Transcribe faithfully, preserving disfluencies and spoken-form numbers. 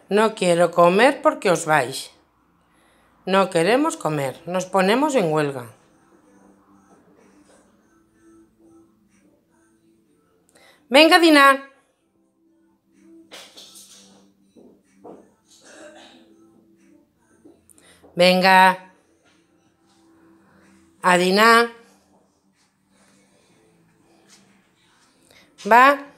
No quiero comer porque os vais. No queremos comer, nos ponemos en huelga. Venga, Dina. Venga. A Dina. Va.